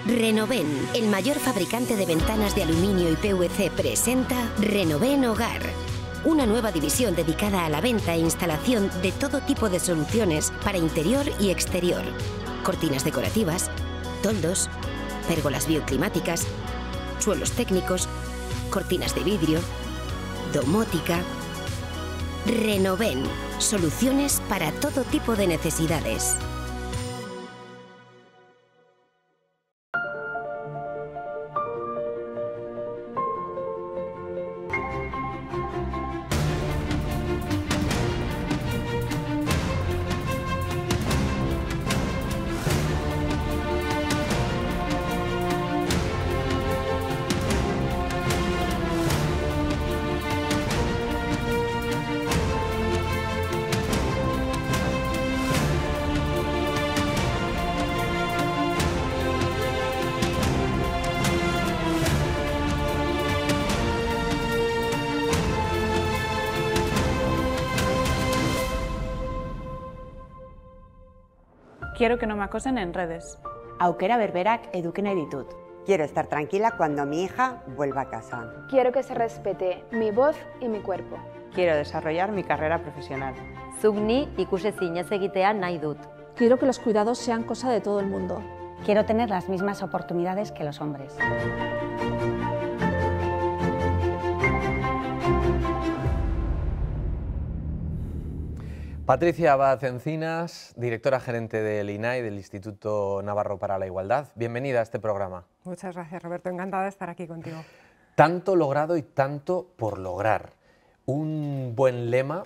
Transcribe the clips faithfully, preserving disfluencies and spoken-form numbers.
Renoven, el mayor fabricante de ventanas de aluminio y P V C, presenta Renoven Hogar. Una nueva división dedicada a la venta e instalación de todo tipo de soluciones para interior y exterior. Cortinas decorativas, toldos, pérgolas bioclimáticas, suelos técnicos, cortinas de vidrio, domótica. Renoven, soluciones para todo tipo de necesidades. Quiero que no me acosen en redes. Aukera berberak eduki nahi ditut. Quiero estar tranquila cuando mi hija vuelva a casa. Quiero que se respete mi voz y mi cuerpo. Quiero desarrollar mi carrera profesional. Zuk ni ikusezinez egitea nahi dut. Quiero que los cuidados sean cosa de todo el mundo. Quiero tener las mismas oportunidades que los hombres. Patricia Abad Encinas, directora gerente del I N A I, del Instituto Navarro para la Igualdad. Bienvenida a este programa. Muchas gracias, Roberto. Encantada de estar aquí contigo. Tanto logrado y tanto por lograr. Un buen lema,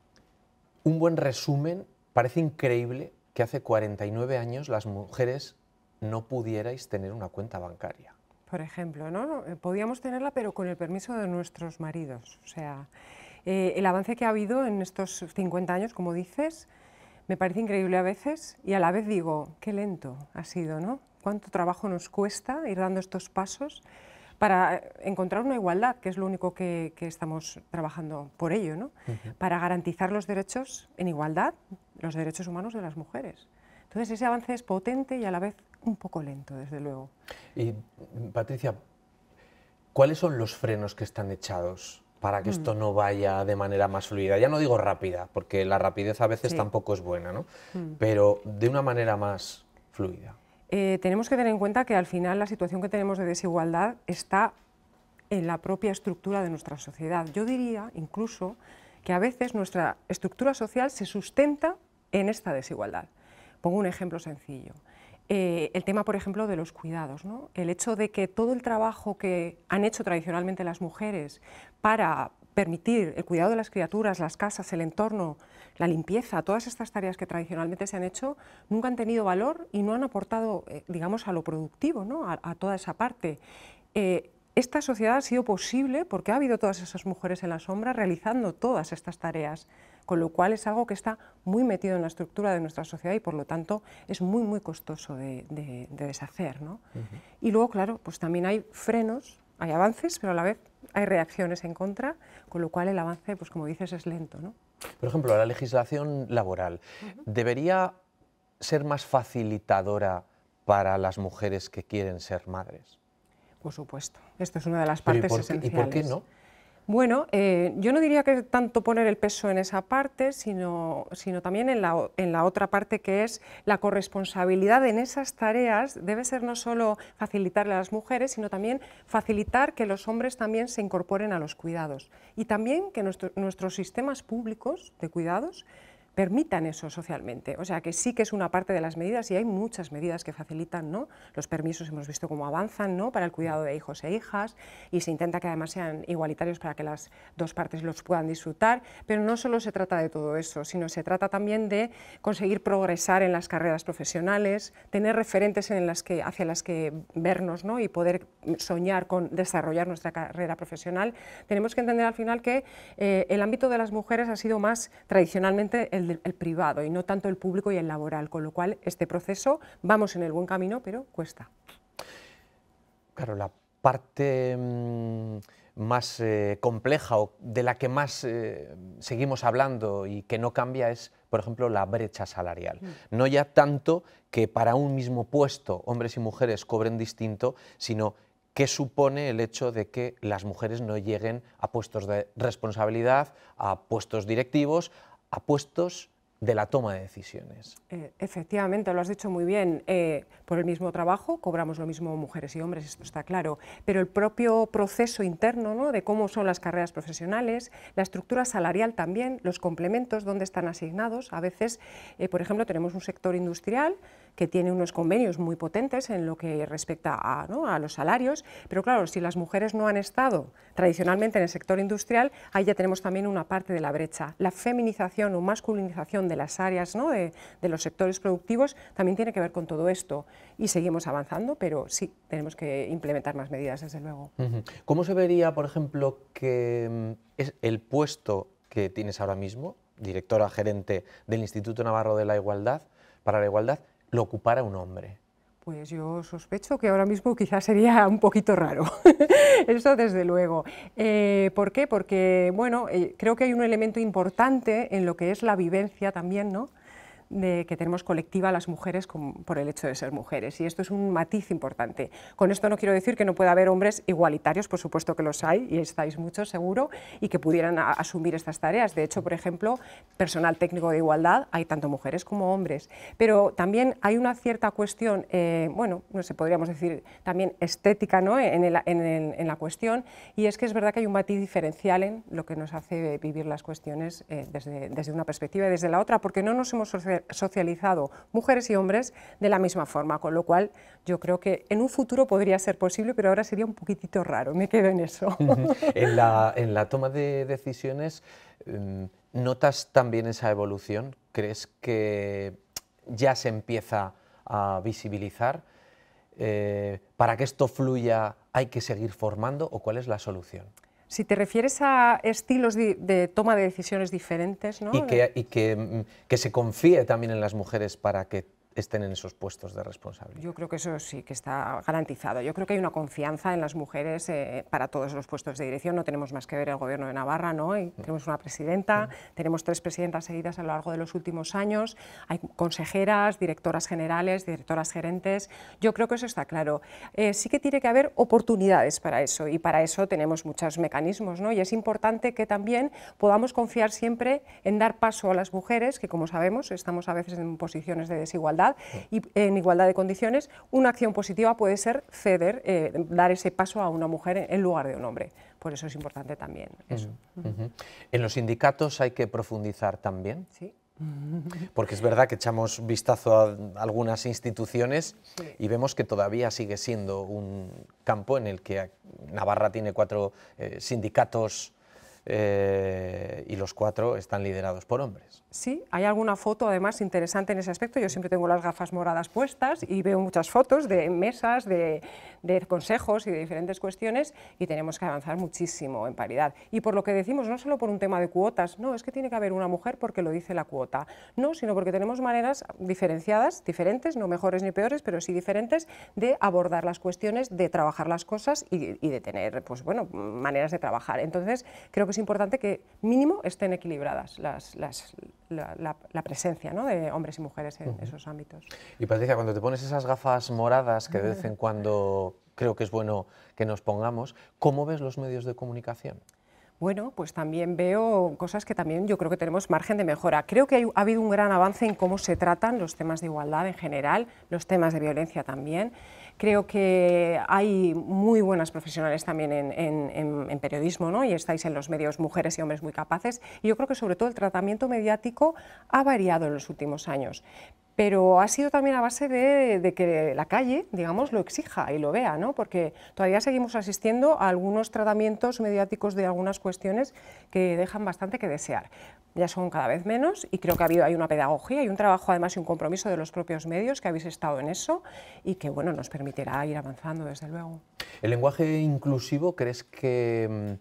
un buen resumen. Parece increíble que hace cuarenta y nueve años las mujeres no pudierais tener una cuenta bancaria. Por ejemplo, ¿no? Podíamos tenerla, pero con el permiso de nuestros maridos. O sea, eh, el avance que ha habido en estos cincuenta años, como dices, me parece increíble a veces y a la vez digo, qué lento ha sido, ¿no? Cuánto trabajo nos cuesta ir dando estos pasos para encontrar una igualdad, que es lo único que, que estamos trabajando por ello, ¿no? Uh-huh. Para garantizar los derechos en igualdad, los derechos humanos de las mujeres. Entonces ese avance es potente y a la vez un poco lento, desde luego. Y Patricia, ¿cuáles son los frenos que están echados para que mm. esto no vaya de manera más fluida? Ya no digo rápida, porque la rapidez a veces sí. tampoco es buena, ¿no? Mm. Pero de una manera más fluida. Eh, tenemos que tener en cuenta que al final la situación que tenemos de desigualdad está en la propia estructura de nuestra sociedad. Yo diría incluso que a veces nuestra estructura social se sustenta en esta desigualdad. Pongo un ejemplo sencillo. Eh, el tema, por ejemplo, de los cuidados, ¿no? El hecho de que todo el trabajo que han hecho tradicionalmente las mujeres para permitir el cuidado de las criaturas, las casas, el entorno, la limpieza, todas estas tareas que tradicionalmente se han hecho, nunca han tenido valor y no han aportado, eh, digamos, a lo productivo, ¿no? a, a toda esa parte. Eh, esta sociedad ha sido posible porque ha habido todas esas mujeres en la sombra realizando todas estas tareas, con lo cual es algo que está muy metido en la estructura de nuestra sociedad y por lo tanto es muy muy costoso de, de, de deshacer, ¿no? Uh-huh. Y luego, claro, pues también hay frenos, hay avances, pero a la vez hay reacciones en contra, con lo cual el avance, pues como dices, es lento, ¿no? Por ejemplo, la legislación laboral, uh-huh. ¿debería ser más facilitadora para las mujeres que quieren ser madres? Por supuesto, esto es una de las partes ¿Y por, esenciales. ¿Y por qué no? Bueno, eh, yo no diría que tanto poner el peso en esa parte, sino, sino también en la, en la otra parte, que es la corresponsabilidad en esas tareas. Debe ser no solo facilitarle a las mujeres, sino también facilitar que los hombres también se incorporen a los cuidados y también que nuestro, nuestros sistemas públicos de cuidados permitan eso socialmente. O sea que sí que es una parte de las medidas y hay muchas medidas que facilitan, ¿no? Los permisos hemos visto cómo avanzan, ¿no? Para el cuidado de hijos e hijas y se intenta que además sean igualitarios para que las dos partes los puedan disfrutar, pero no solo se trata de todo eso, sino se trata también de conseguir progresar en las carreras profesionales, tener referentes en las que, hacia las que vernos, ¿no? Y poder soñar con desarrollar nuestra carrera profesional. Tenemos que entender al final que eh, el ámbito de las mujeres ha sido más tradicionalmente el el privado y no tanto el público y el laboral, con lo cual este proceso vamos en el buen camino, pero cuesta. Claro, la parte mmm, más eh, compleja o de la que más eh, seguimos hablando y que no cambia es, por ejemplo, la brecha salarial. Mm. No ya tanto que para un mismo puesto hombres y mujeres cobren distinto, sino qué supone el hecho de que las mujeres no lleguen a puestos de responsabilidad, a puestos directivos, a puestos de la toma de decisiones. Eh, efectivamente, lo has dicho muy bien. Eh, por el mismo trabajo cobramos lo mismo mujeres y hombres, esto está claro, pero el propio proceso interno, ¿no?, de cómo son las carreras profesionales, la estructura salarial también, los complementos, dónde están asignados. A veces, eh, por ejemplo, tenemos un sector industrial que tiene unos convenios muy potentes en lo que respecta a, ¿no?, a los salarios, pero claro, si las mujeres no han estado tradicionalmente en el sector industrial, ahí ya tenemos también una parte de la brecha. La feminización o masculinización de las áreas, ¿no?, de, de los sectores productivos también tiene que ver con todo esto y seguimos avanzando, pero sí, tenemos que implementar más medidas, desde luego. Uh-huh. ¿Cómo se vería, por ejemplo, que es el puesto que tienes ahora mismo, directora gerente del Instituto Navarro de la Igualdad, para la Igualdad, lo ocupara un hombre? Pues yo sospecho que ahora mismo quizás sería un poquito raro, eso desde luego. Eh, ¿Por qué? Porque, bueno, eh, creo que hay un elemento importante en lo que es la vivencia también, ¿no?, de que tenemos colectiva las mujeres con, por el hecho de ser mujeres, y esto es un matiz importante. Con esto no quiero decir que no pueda haber hombres igualitarios, por supuesto que los hay, y estáis muchos seguro, y que pudieran a, asumir estas tareas. De hecho, por ejemplo, personal técnico de igualdad, hay tanto mujeres como hombres, pero también hay una cierta cuestión, eh, bueno, no sé, podríamos decir también estética, ¿no?, en, el, en, el, en la cuestión, y es que es verdad que hay un matiz diferencial en lo que nos hace vivir las cuestiones eh, desde, desde una perspectiva y desde la otra, porque no nos hemos socializado mujeres y hombres de la misma forma, con lo cual yo creo que en un futuro podría ser posible, pero ahora sería un poquitito raro, me quedo en eso. En la, en la toma de decisiones, ¿notas también esa evolución? ¿Crees que ya se empieza a visibilizar? Eh, ¿Para que esto fluya hay que seguir formando o cuál es la solución? Si te refieres a estilos de, de toma de decisiones diferentes, ¿no? Y, que, y que, que se confíe también en las mujeres para que estén en esos puestos de responsabilidad. Yo creo que eso sí que está garantizado. Yo creo que hay una confianza en las mujeres eh, para todos los puestos de dirección. No tenemos más que ver el Gobierno de Navarra, ¿no? Y tenemos una presidenta, mm. tenemos tres presidentas seguidas a lo largo de los últimos años, hay consejeras, directoras generales, directoras gerentes. Yo creo que eso está claro. Eh, sí que tiene que haber oportunidades para eso, y para eso tenemos muchos mecanismos, ¿no? Y es importante que también podamos confiar siempre en dar paso a las mujeres, que como sabemos estamos a veces en posiciones de desigualdad, y en igualdad de condiciones. Una acción positiva puede ser ceder, eh, dar ese paso a una mujer en lugar de un hombre. Por eso es importante también eso. Uh-huh. Uh-huh. ¿En los sindicatos hay que profundizar también? Sí. Porque es verdad que echamos vistazo a algunas instituciones, sí, y vemos que todavía sigue siendo un campo en el que Navarra tiene cuatro eh, sindicatos eh, y los cuatro están liderados por hombres. Sí, hay alguna foto además interesante en ese aspecto. Yo siempre tengo las gafas moradas puestas y veo muchas fotos de mesas, de, de consejos y de diferentes cuestiones, y tenemos que avanzar muchísimo en paridad. Y por lo que decimos, no solo por un tema de cuotas, no, es que tiene que haber una mujer porque lo dice la cuota, no, sino porque tenemos maneras diferenciadas, diferentes, no mejores ni peores, pero sí diferentes, de abordar las cuestiones, de trabajar las cosas y, y de tener, pues bueno, maneras de trabajar. Entonces, creo que es importante que mínimo estén equilibradas las, las La, la, la presencia, ¿no?, de hombres y mujeres en uh-huh. esos ámbitos. Y Patricia, cuando te pones esas gafas moradas que de vez en cuando creo que es bueno que nos pongamos, ¿cómo ves los medios de comunicación? Bueno, pues también veo cosas que también yo creo que tenemos margen de mejora. Creo que hay, ha habido un gran avance en cómo se tratan los temas de igualdad en general, los temas de violencia también. Creo que hay muy buenas profesionales también en, en, en periodismo, ¿no?, y estáis en los medios mujeres y hombres muy capaces, y yo creo que sobre todo el tratamiento mediático ha variado en los últimos años, pero ha sido también a base de, de que la calle, digamos, lo exija y lo vea, ¿no?, porque todavía seguimos asistiendo a algunos tratamientos mediáticos de algunas cuestiones que dejan bastante que desear. Ya son cada vez menos, y creo que ha habido, hay una pedagogía y un trabajo además y un compromiso de los propios medios que habéis estado en eso y que, bueno, nos permitirá ir avanzando, desde luego. ¿El lenguaje inclusivo crees que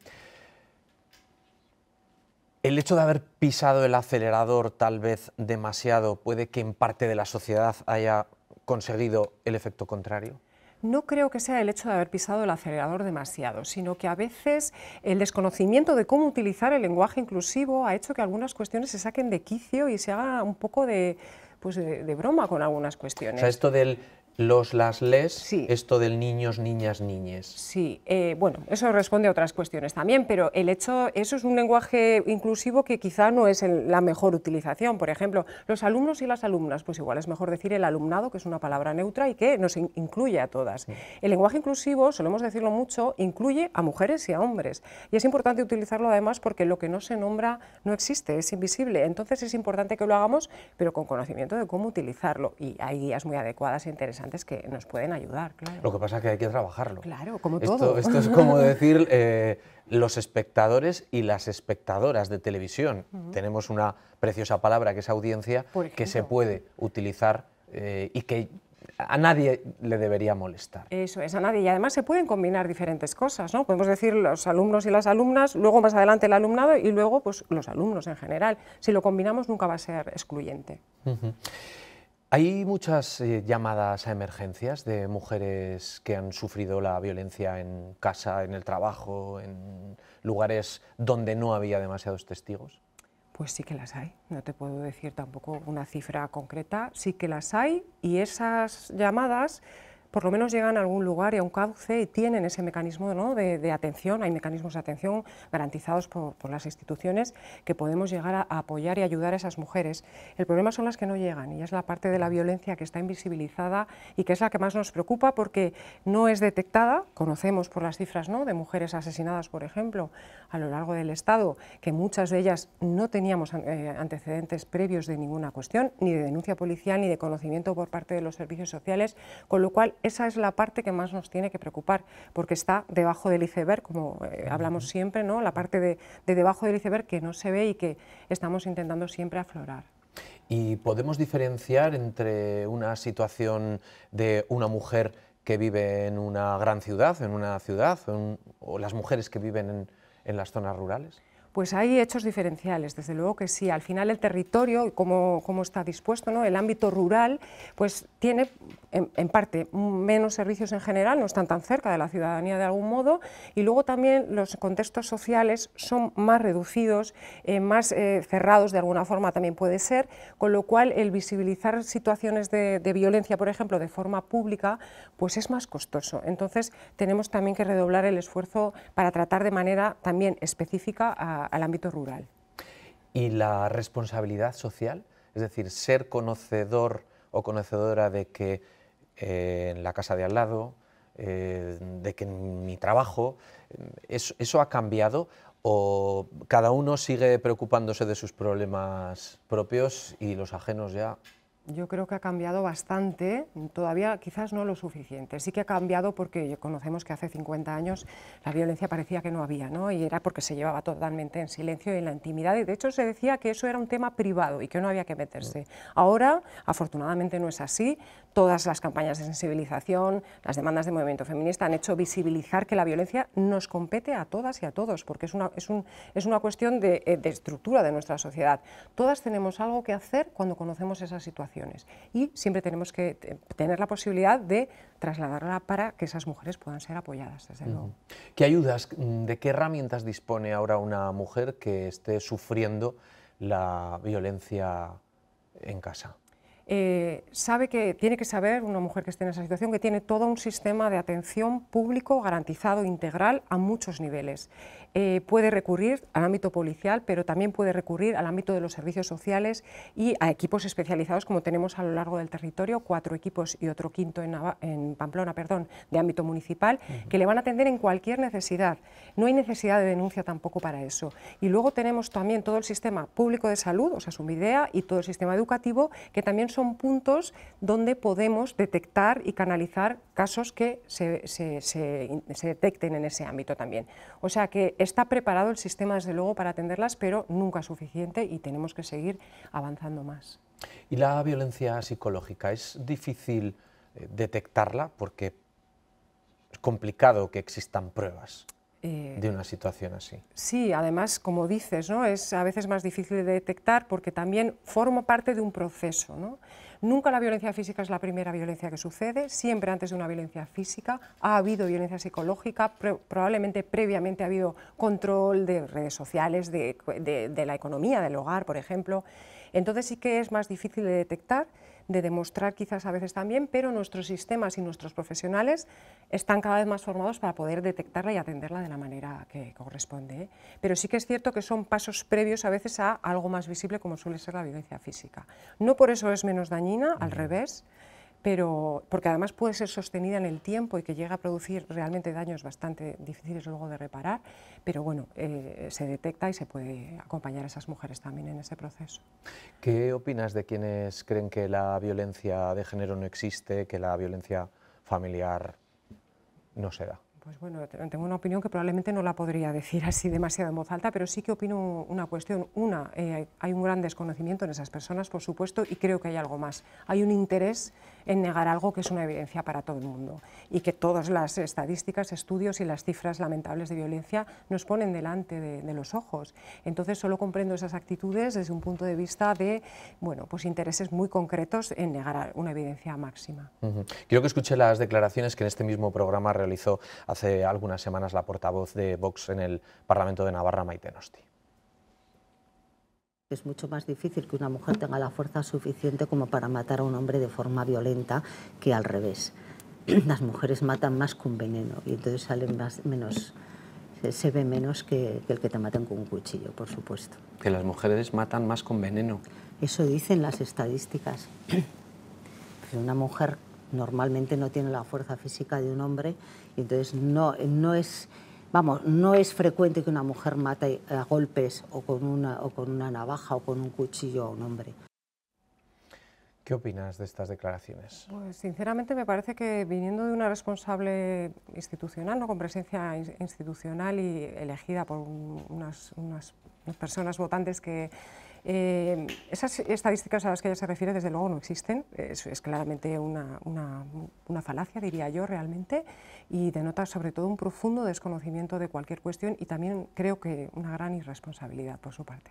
el hecho de haber pisado el acelerador tal vez demasiado puede que en parte de la sociedad haya conseguido el efecto contrario? No creo que sea el hecho de haber pisado el acelerador demasiado, sino que a veces el desconocimiento de cómo utilizar el lenguaje inclusivo ha hecho que algunas cuestiones se saquen de quicio y se haga un poco de, pues de, de broma con algunas cuestiones. O sea, esto del los, las, les, sí. esto del niños, niñas, niñes. Sí, eh, bueno, eso responde a otras cuestiones también, pero el hecho, eso es un lenguaje inclusivo que quizá no es el, la mejor utilización. Por ejemplo, los alumnos y las alumnas, pues igual es mejor decir el alumnado, que es una palabra neutra y que nos in, incluye a todas. Sí. El lenguaje inclusivo, solemos decirlo mucho, incluye a mujeres y a hombres. Y es importante utilizarlo además porque lo que no se nombra no existe, es invisible. Entonces es importante que lo hagamos, pero con conocimiento de cómo utilizarlo. Y hay guías muy adecuadas e interesantes que nos pueden ayudar, claro. Lo que pasa es que hay que trabajarlo. Claro, como esto, todo. Esto es como decir eh, los espectadores y las espectadoras de televisión. Uh-huh. Tenemos una preciosa palabra que es audiencia, que se puede utilizar eh, y que a nadie le debería molestar. Eso es, a nadie. Y además se pueden combinar diferentes cosas, ¿no? Podemos decir los alumnos y las alumnas, luego más adelante el alumnado y luego pues, los alumnos en general. Si lo combinamos nunca va a ser excluyente. Uh-huh. Hay muchas eh, llamadas a emergencias de mujeres que han sufrido la violencia en casa, en el trabajo, en lugares donde no había demasiados testigos. Pues sí que las hay, no te puedo decir tampoco una cifra concreta, sí que las hay y esas llamadas por lo menos llegan a algún lugar y a un cauce y tienen ese mecanismo, ¿no? de, de atención, hay mecanismos de atención garantizados por, por las instituciones que podemos llegar a, a apoyar y ayudar a esas mujeres. El problema son las que no llegan y es la parte de la violencia que está invisibilizada y que es la que más nos preocupa porque no es detectada, conocemos por las cifras, ¿no? de mujeres asesinadas, por ejemplo, a lo largo del Estado, que muchas de ellas no teníamos eh, antecedentes previos de ninguna cuestión, ni de denuncia policial, ni de conocimiento por parte de los servicios sociales, con lo cual esa es la parte que más nos tiene que preocupar, porque está debajo del iceberg, como eh, hablamos siempre, ¿no? la parte de, de debajo del iceberg que no se ve y que estamos intentando siempre aflorar. ¿Y podemos diferenciar entre una situación de una mujer que vive en una gran ciudad, en una ciudad, en, o las mujeres que viven en, en las zonas rurales? Pues hay hechos diferenciales, desde luego que sí. Al final el territorio, cómo, cómo está dispuesto, ¿no? el ámbito rural, pues tiene en, en parte menos servicios en general, no están tan cerca de la ciudadanía de algún modo, y luego también los contextos sociales son más reducidos, eh, más eh, cerrados de alguna forma también puede ser, con lo cual el visibilizar situaciones de, de violencia, por ejemplo, de forma pública, pues es más costoso. Entonces tenemos también que redoblar el esfuerzo para tratar de manera también específica a al ámbito rural. ¿Y la responsabilidad social? Es decir, ser conocedor o conocedora de que eh, en la casa de al lado, eh, de que en mi trabajo, ¿eso, eso ha cambiado o cada uno sigue preocupándose de sus problemas propios y los ajenos ya? Yo creo que ha cambiado bastante, todavía quizás no lo suficiente. Sí que ha cambiado porque conocemos que hace cincuenta años la violencia parecía que no había, ¿no? Y era porque se llevaba totalmente en silencio y en la intimidad. Y de hecho se decía que eso era un tema privado y que no había que meterse. Ahora, afortunadamente no es así. Todas las campañas de sensibilización, las demandas de movimiento feminista han hecho visibilizar que la violencia nos compete a todas y a todos, porque es una, es un, es una cuestión de, de estructura de nuestra sociedad. Todas tenemos algo que hacer cuando conocemos esa situación. Y siempre tenemos que tener la posibilidad de trasladarla para que esas mujeres puedan ser apoyadas, desde luego. ¿Qué ayudas, de qué herramientas dispone ahora una mujer que esté sufriendo la violencia en casa? Eh, sabe que tiene que saber, una mujer que esté en esa situación, que tiene todo un sistema de atención público garantizado, integral, a muchos niveles. Eh, puede recurrir al ámbito policial, pero también puede recurrir al ámbito de los servicios sociales y a equipos especializados como tenemos a lo largo del territorio, cuatro equipos y otro quinto en, en Pamplona, perdón, de ámbito municipal, uh-huh. que le van a atender en cualquier necesidad. No hay necesidad de denuncia tampoco para eso. Y luego tenemos también todo el sistema público de salud, o sea, Sumidea, y todo el sistema educativo, que también son puntos donde podemos detectar y canalizar casos que se, se, se, se detecten en ese ámbito también. O sea que está preparado el sistema, desde luego, para atenderlas, pero nunca suficiente y tenemos que seguir avanzando más. ¿Y la violencia psicológica? ¿Es difícil eh, detectarla porque es complicado que existan pruebas? Eh, de una situación así. Sí, además, como dices, ¿no? Es a veces más difícil de detectar porque también forma parte de un proceso, ¿no? Nunca la violencia física es la primera violencia que sucede, siempre antes de una violencia física ha habido violencia psicológica, pro probablemente previamente ha habido control de redes sociales, de, de, de la economía, del hogar, por ejemplo. Entonces sí que es más difícil de detectar, de demostrar quizás a veces también, pero nuestros sistemas y nuestros profesionales están cada vez más formados para poder detectarla y atenderla de la manera que corresponde, ¿eh? Pero sí que es cierto que son pasos previos a veces a algo más visible como suele ser la violencia física. No por eso es menos dañina, al revés, pero porque además puede ser sostenida en el tiempo y que llega a producir realmente daños bastante difíciles luego de reparar, pero bueno, eh, se detecta y se puede acompañar a esas mujeres también en ese proceso. ¿Qué opinas de quienes creen que la violencia de género no existe, que la violencia familiar no se da? Pues bueno, tengo una opinión que probablemente no la podría decir así demasiado en voz alta, pero sí que opino una cuestión. Una, eh, hay un gran desconocimiento en esas personas, por supuesto, y creo que hay algo más. Hay un interés en negar algo que es una evidencia para todo el mundo y que todas las estadísticas, estudios y las cifras lamentables de violencia nos ponen delante de, de los ojos. Entonces solo comprendo esas actitudes desde un punto de vista de, bueno, pues intereses muy concretos en negar una evidencia máxima. Uh-huh. Quiero que escuche las declaraciones que en este mismo programa realizó hace algunas semanas la portavoz de Vox en el Parlamento de Navarra, Maite Nosti. Es mucho más difícil que una mujer tenga la fuerza suficiente como para matar a un hombre de forma violenta que al revés. Las mujeres matan más con veneno y entonces salen más, menos, se, se ve menos que, que el que te maten con un cuchillo, por supuesto. Que las mujeres matan más con veneno. Eso dicen las estadísticas. Pero una mujer normalmente no tiene la fuerza física de un hombre y entonces no, no es... Vamos, no es frecuente que una mujer mate a golpes o con una, o con una navaja o con un cuchillo a un hombre. ¿Qué opinas de estas declaraciones? Pues sinceramente me parece que viniendo de una responsable institucional, ¿no? Con presencia institucional y elegida por unas, unas, unas personas votantes que... Eh, esas estadísticas a las que ella se refiere desde luego no existen, es, es claramente una, una, una falacia, diría yo, realmente, y denota sobre todo un profundo desconocimiento de cualquier cuestión y también creo que una gran irresponsabilidad por su parte.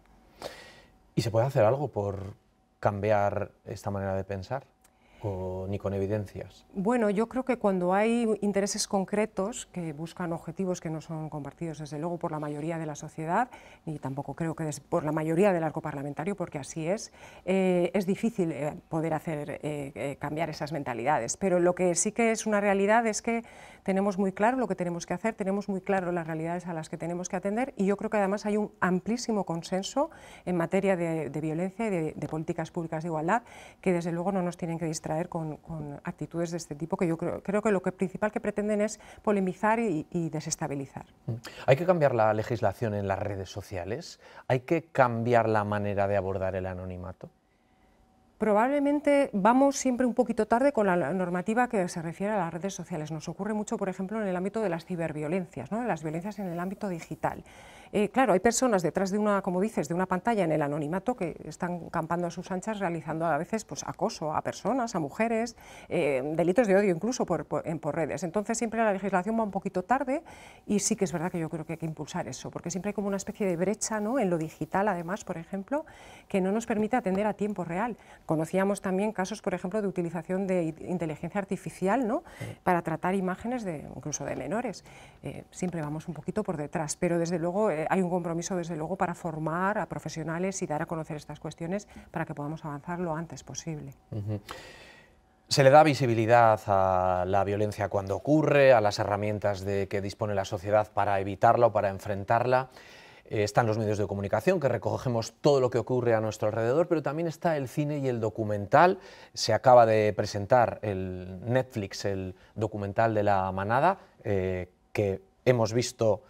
¿Y se puede hacer algo por cambiar esta manera de pensar? ¿O ni con evidencias? Bueno, yo creo que cuando hay intereses concretos que buscan objetivos que no son compartidos desde luego por la mayoría de la sociedad, y tampoco creo que por la mayoría del arco parlamentario, porque así es, eh, es difícil eh, poder hacer eh, eh, cambiar esas mentalidades. Pero lo que sí que es una realidad es que tenemos muy claro lo que tenemos que hacer, tenemos muy claro las realidades a las que tenemos que atender y yo creo que además hay un amplísimo consenso en materia de, de violencia y de, de políticas públicas de igualdad que desde luego no nos tienen que distraer Con, con actitudes de este tipo, que yo creo, creo que lo que principal que pretenden es polemizar y, y desestabilizar. ¿Hay que cambiar la legislación en las redes sociales? ¿Hay que cambiar la manera de abordar el anonimato? Probablemente vamos siempre un poquito tarde con la normativa que se refiere a las redes sociales. Nos ocurre mucho, por ejemplo, en el ámbito de las ciberviolencias, ¿no? De las violencias en el ámbito digital. Eh, claro, hay personas detrás de una, como dices, de una pantalla en el anonimato que están campando a sus anchas realizando a veces pues, acoso a personas, a mujeres, eh, delitos de odio incluso por, por, en, por redes. Entonces siempre la legislación va un poquito tarde y sí que es verdad que yo creo que hay que impulsar eso, porque siempre hay como una especie de brecha, ¿no? En lo digital, además, por ejemplo, que no nos permite atender a tiempo real. Conocíamos también casos, por ejemplo, de utilización de inteligencia artificial, ¿no? Para tratar imágenes de, incluso de menores. Eh, siempre vamos un poquito por detrás, pero desde luego eh, hay un compromiso desde luego para formar a profesionales y dar a conocer estas cuestiones para que podamos avanzar lo antes posible. Uh-huh. Se le da visibilidad a la violencia cuando ocurre, a las herramientas de que dispone la sociedad para evitarla o para enfrentarla. Eh, están los medios de comunicación, que recogemos todo lo que ocurre a nuestro alrededor, pero también está el cine y el documental. Se acaba de presentar el Netflix, el documental de La Manada, eh, que hemos visto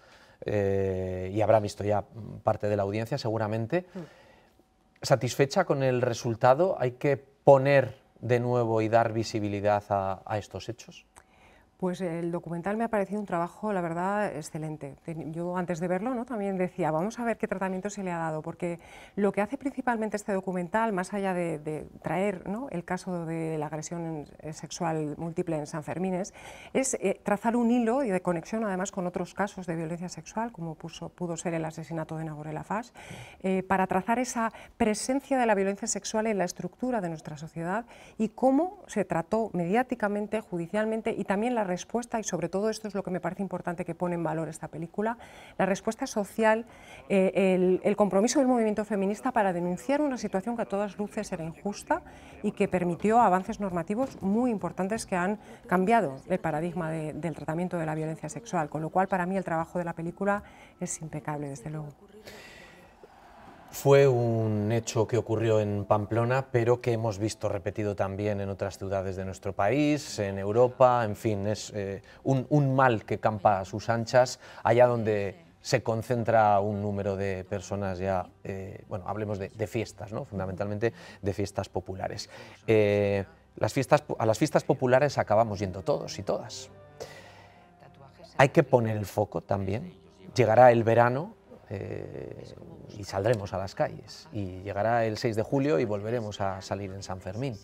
eh, y habrá visto ya parte de la audiencia seguramente. ¿Satisfecha con el resultado? ¿Hay que poner de nuevo y dar visibilidad a, a estos hechos? Pues el documental me ha parecido un trabajo, la verdad, excelente. Yo antes de verlo, ¿no?, también decía, vamos a ver qué tratamiento se le ha dado, porque lo que hace principalmente este documental, más allá de, de traer, ¿no?, el caso de la agresión sexual múltiple en Sanfermines, es eh, trazar un hilo y de conexión además con otros casos de violencia sexual, como puso, pudo ser el asesinato de Nagore Laffage, eh, para trazar esa presencia de la violencia sexual en la estructura de nuestra sociedad y cómo se trató mediáticamente, judicialmente, y también la respuesta, y sobre todo esto es lo que me parece importante que pone en valor esta película, la respuesta social, eh, el, el compromiso del movimiento feminista para denunciar una situación que a todas luces era injusta y que permitió avances normativos muy importantes que han cambiado el paradigma de, del tratamiento de la violencia sexual, con lo cual para mí el trabajo de la película es impecable, desde luego. Fue un hecho que ocurrió en Pamplona, pero que hemos visto repetido también en otras ciudades de nuestro país, en Europa, en fin, es eh, un, un mal que campa a sus anchas, allá donde se concentra un número de personas ya, eh, bueno, hablemos de, de fiestas, ¿no?, fundamentalmente de fiestas populares. Eh, las fiestas. A las fiestas populares acabamos yendo todos y todas. Hay que poner el foco también, llegará el verano, Eh, y saldremos a las calles, y llegará el seis de julio y volveremos a salir en San Fermín.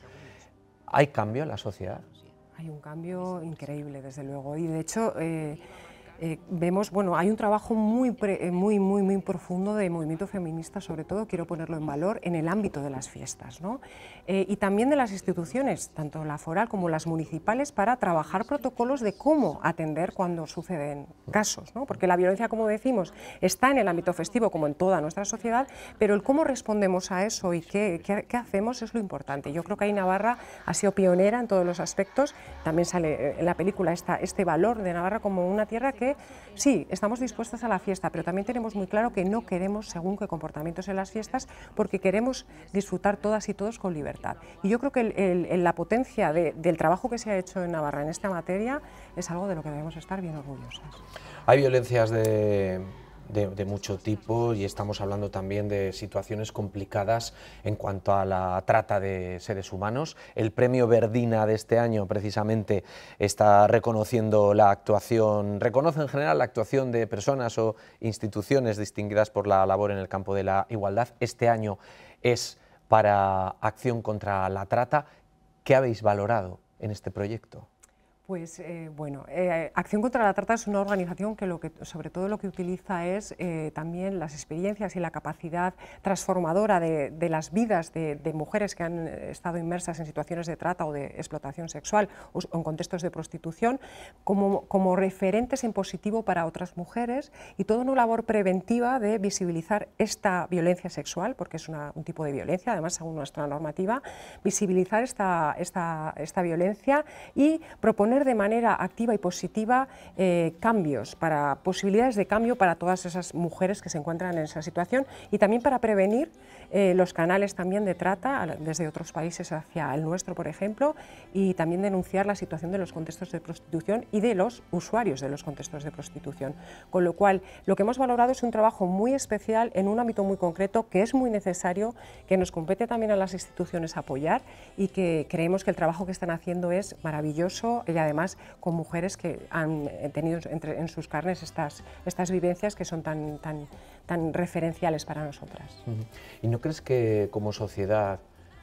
¿Hay cambio en la sociedad? Hay un cambio increíble, desde luego, y de hecho eh, eh, vemos, bueno, hay un trabajo muy, pre, muy, muy, muy profundo de movimiento feminista, sobre todo, quiero ponerlo en valor, en el ámbito de las fiestas, ¿no? Eh, y también de las instituciones, tanto la foral como las municipales, para trabajar protocolos de cómo atender cuando suceden casos, ¿no? Porque la violencia, como decimos, está en el ámbito festivo, como en toda nuestra sociedad, pero el cómo respondemos a eso y qué, qué, qué hacemos es lo importante. Yo creo que ahí Navarra ha sido pionera en todos los aspectos, también sale en la película esta, este valor de Navarra como una tierra que, sí, estamos dispuestas a la fiesta, pero también tenemos muy claro que no queremos según qué comportamientos en las fiestas, porque queremos disfrutar todas y todos con libertad. Y yo creo que el, el, el, la potencia de, del trabajo que se ha hecho en Navarra en esta materia es algo de lo que debemos estar bien orgullosas. Hay violencias de, de, de mucho tipo, y estamos hablando también de situaciones complicadas en cuanto a la trata de seres humanos. El premio Verdina de este año precisamente está reconociendo la actuación, reconoce en general la actuación de personas o instituciones distinguidas por la labor en el campo de la igualdad. Este año es para Acción contra la Trata. ¿Qué habéis valorado en este proyecto? Pues eh, bueno, eh, Acción contra la Trata es una organización que, lo que sobre todo lo que utiliza es eh, también las experiencias y la capacidad transformadora de, de las vidas de, de mujeres que han estado inmersas en situaciones de trata o de explotación sexual o en contextos de prostitución como, como referentes en positivo para otras mujeres, y toda una labor preventiva de visibilizar esta violencia sexual, porque es una, un tipo de violencia, además según nuestra normativa, visibilizar esta, esta, esta violencia y proponer de manera activa y positiva eh, cambios, para posibilidades de cambio para todas esas mujeres que se encuentran en esa situación, y también para prevenir eh, los canales también de trata desde otros países hacia el nuestro, por ejemplo, y también denunciar la situación de los contextos de prostitución y de los usuarios de los contextos de prostitución. Con lo cual, lo que hemos valorado es un trabajo muy especial en un ámbito muy concreto que es muy necesario, que nos compete también a las instituciones apoyar, y que creemos que el trabajo que están haciendo es maravilloso, y además con mujeres que han tenido entre, en sus carnes estas, estas vivencias que son tan, tan, tan referenciales para nosotras. ¿Y no crees que como sociedad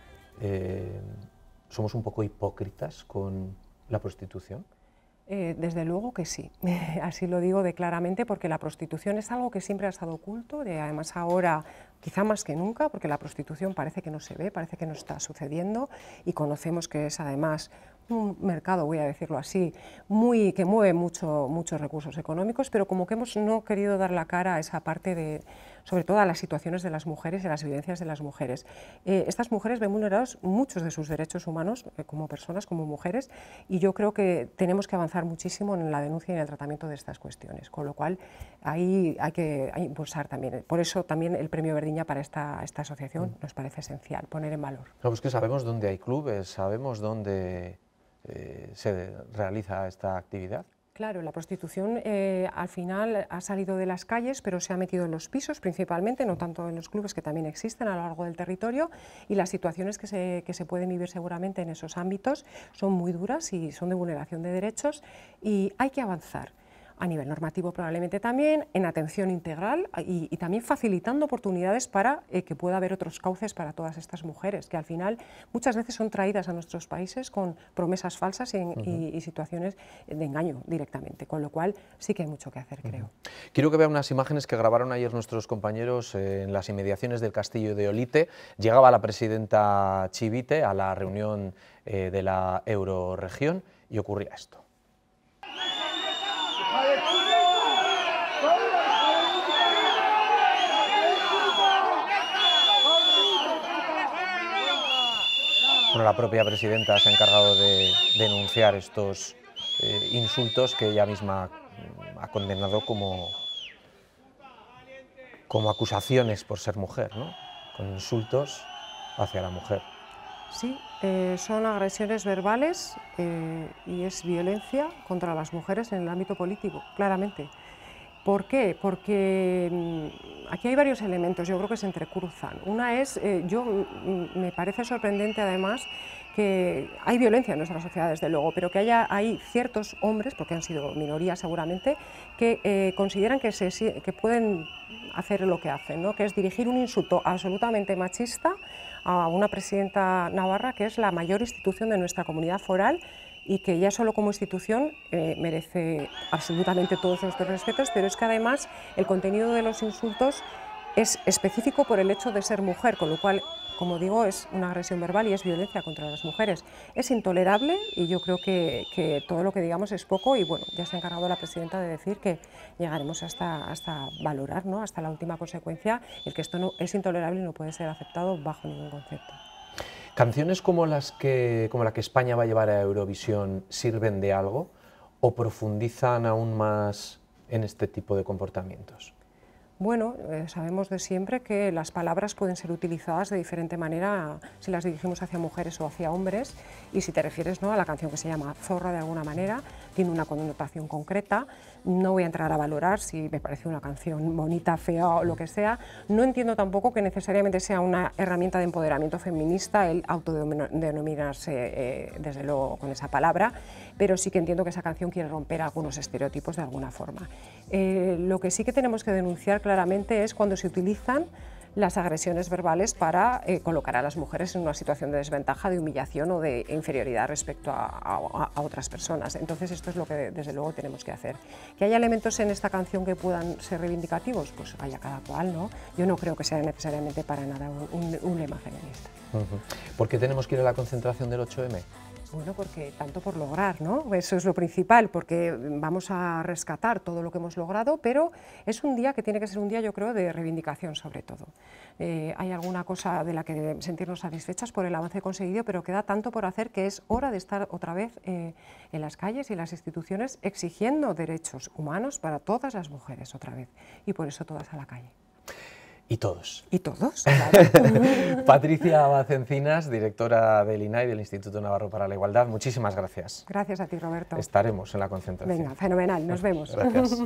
eh, somos un poco hipócritas con la prostitución? Eh, desde luego que sí, así lo digo de claramente, porque la prostitución es algo que siempre ha estado oculto, de, además ahora quizá más que nunca, porque la prostitución parece que no se ve, parece que no está sucediendo, y conocemos que es además un mercado, voy a decirlo así, muy, que mueve mucho, muchos recursos económicos, pero como que hemos no querido dar la cara a esa parte de, sobre todo a las situaciones de las mujeres y a las vivencias de las mujeres. Eh, estas mujeres ven vulnerados muchos de sus derechos humanos eh, como personas, como mujeres, y yo creo que tenemos que avanzar muchísimo en la denuncia y en el tratamiento de estas cuestiones, con lo cual ahí hay que hay impulsar también. Por eso también el premio Verdiña para esta, esta asociación mm. nos parece esencial, poner en valor. No, pues que sabemos dónde hay clubes, sabemos dónde eh, se realiza esta actividad. Claro, la prostitución eh, al final ha salido de las calles, pero se ha metido en los pisos principalmente, no tanto en los clubes que también existen a lo largo del territorio, y las situaciones que se, que se pueden vivir seguramente en esos ámbitos son muy duras y son de vulneración de derechos, y hay que avanzar. A nivel normativo probablemente también, en atención integral y, y también facilitando oportunidades para eh, que pueda haber otros cauces para todas estas mujeres, que al final muchas veces son traídas a nuestros países con promesas falsas y, uh-huh. y, y situaciones de engaño directamente, con lo cual sí que hay mucho que hacer, uh-huh. creo. Quiero que vean unas imágenes que grabaron ayer nuestros compañeros eh, en las inmediaciones del castillo de Olite. Llegaba la presidenta Chivite a la reunión eh, de la Euroregión y ocurría esto. Bueno, la propia presidenta se ha encargado de denunciar estos eh, insultos que ella misma ha condenado como, como acusaciones por ser mujer, ¿no? Con insultos hacia la mujer. Sí, eh, son agresiones verbales eh, y es violencia contra las mujeres en el ámbito político, claramente. ¿Por qué? Porque mmm, aquí hay varios elementos, yo creo que se entrecruzan. Una es, eh, yo mm, me parece sorprendente además que hay violencia en nuestra sociedad desde luego, pero que haya hay ciertos hombres, porque han sido minorías seguramente, que eh, consideran que, se, que pueden hacer lo que hacen, ¿no? Que es dirigir un insulto absolutamente machista a una presidenta navarra que es la mayor institución de nuestra comunidad foral, y que ya solo como institución eh, merece absolutamente todos nuestros respetos, pero es que además el contenido de los insultos es específico por el hecho de ser mujer, con lo cual, como digo, es una agresión verbal y es violencia contra las mujeres. Es intolerable y yo creo que, que todo lo que digamos es poco, y bueno, ya se ha encargado la presidenta de decir que llegaremos hasta, hasta valorar, ¿no? Hasta la última consecuencia, el que esto no, es intolerable y no puede ser aceptado bajo ningún concepto. ¿Canciones como, las que, como la que España va a llevar a Eurovisión sirven de algo o profundizan aún más en este tipo de comportamientos? Bueno, eh, sabemos de siempre que las palabras pueden ser utilizadas de diferente manera si las dirigimos hacia mujeres o hacia hombres, y si te refieres, ¿no?, a la canción que se llama Zorra de alguna manera, tiene una connotación concreta. No voy a entrar a valorar si me parece una canción bonita, fea o lo que sea. No entiendo tampoco que necesariamente sea una herramienta de empoderamiento feminista el autodenominarse eh, desde luego con esa palabra, pero sí que entiendo que esa canción quiere romper algunos estereotipos de alguna forma. Eh, lo que sí que tenemos que denunciar claramente es cuando se utilizan las agresiones verbales para eh, colocar a las mujeres en una situación de desventaja, de humillación o de inferioridad respecto a, a, a otras personas. Entonces esto es lo que desde luego tenemos que hacer. ¿Que haya elementos en esta canción que puedan ser reivindicativos? Pues vaya cada cual, ¿no? Yo no creo que sea necesariamente para nada un, un, un lema feminista. Uh-huh. ¿Por qué tenemos que ir a la concentración del ocho eme? Bueno, porque tanto por lograr, ¿no? Eso es lo principal, porque vamos a rescatar todo lo que hemos logrado, pero es un día que tiene que ser un día, yo creo, de reivindicación sobre todo. Eh, hay alguna cosa de la que sentirnos satisfechas por el avance conseguido, pero queda tanto por hacer que es hora de estar otra vez eh, en las calles y en las instituciones exigiendo derechos humanos para todas las mujeres otra vez, y por eso todas a la calle. Y todos. Y todos, claro. Patricia Abad Encinas, directora del I N A I, del Instituto Navarro para la Igualdad, muchísimas gracias. Gracias a ti, Roberto. Estaremos en la concentración. Venga, fenomenal, nos vemos. Gracias.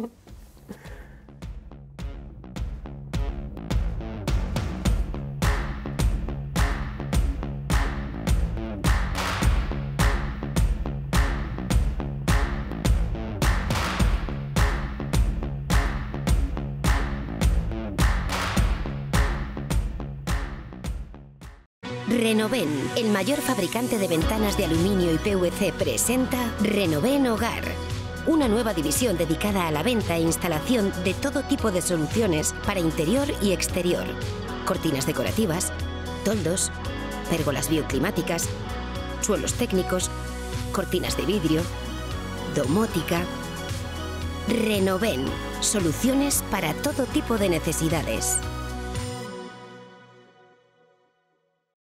Renoven, el mayor fabricante de ventanas de aluminio y P V C, presenta Renoven Hogar. Una nueva división dedicada a la venta e instalación de todo tipo de soluciones para interior y exterior. Cortinas decorativas, toldos, pérgolas bioclimáticas, suelos técnicos, cortinas de vidrio, domótica. Renoven, soluciones para todo tipo de necesidades.